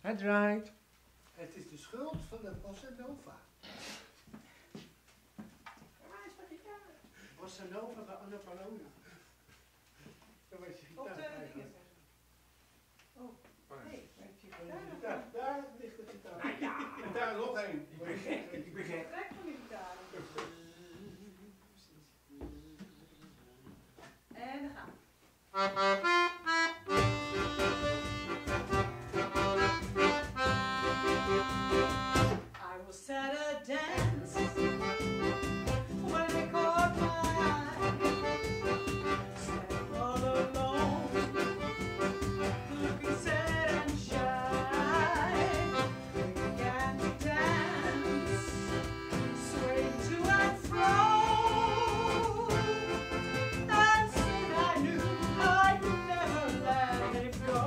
Het draait. Het is de schuld van de Bossa Nova. Waar is mijn gitaar? Bossa Nova bij Anna Palona. Daar was je Op gitaar de eigenlijk. dingen. Oh, nee. Daar ligt de gitaar. Nou ja. En daar nog één. Ik ben gek. Ik ben gek. Trek van die gitaar. En dan gaan we. I was at a dance when it caught my eye. Standing all alone, looking sad and shy. We began to dance, swaying to and fro. And soon I knew I could never let it go.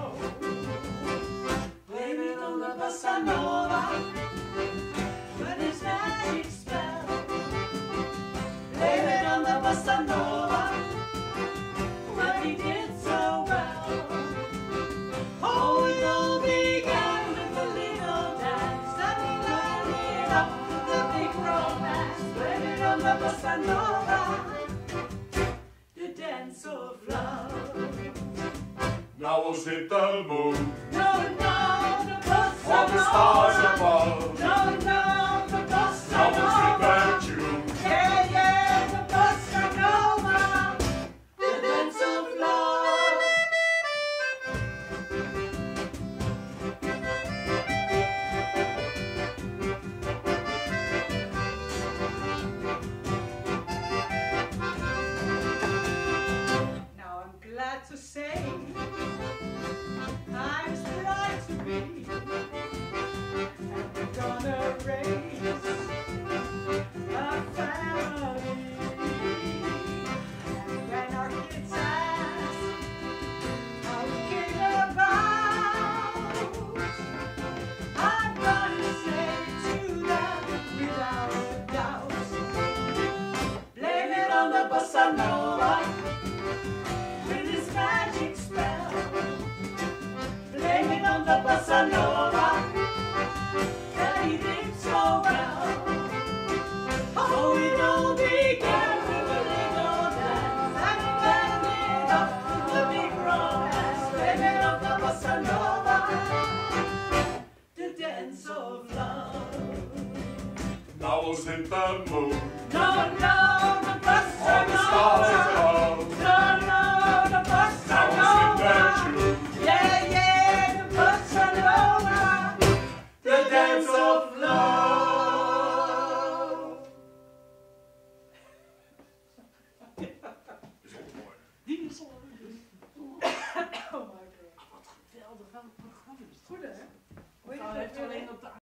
Blame it on the Bossa Nova. But his magic spell. Blame it on the Bossa Nova. What he did so well. Oh, it all began with a little dance. That ended up the big romance. Blame it on the Bossa Nova. The dance of love. Now was it the moon, No, no, the Bossa all the stars Nova. above. No, no, the Bossa Now was it Nova. the June, Yeah, yeah, the Bossa Nova, the dance of love. Now I'm glad to say I'm as proud to be, and we're gonna raise a family. And when our kids ask how we came about, I'm gonna say to them without a doubt. Blame it on the Bossa Nova with his magic spell. Blame it on the Bossa Nova that he did so well. Oh, it all began with a little dance and ended up with a big romance. Blame it on the Bossa Nova, the dance of love. now was it the moon, No, no, the Bossa all the stars Nova. above. No, no, the Bossa Now was it the Nova. June, Yeah, yeah, the Bossa Nova, the dance of love. Die is al. Oh my god. Wat geweldig. Welk programma is het? Goed hè? Hij heeft alleen op de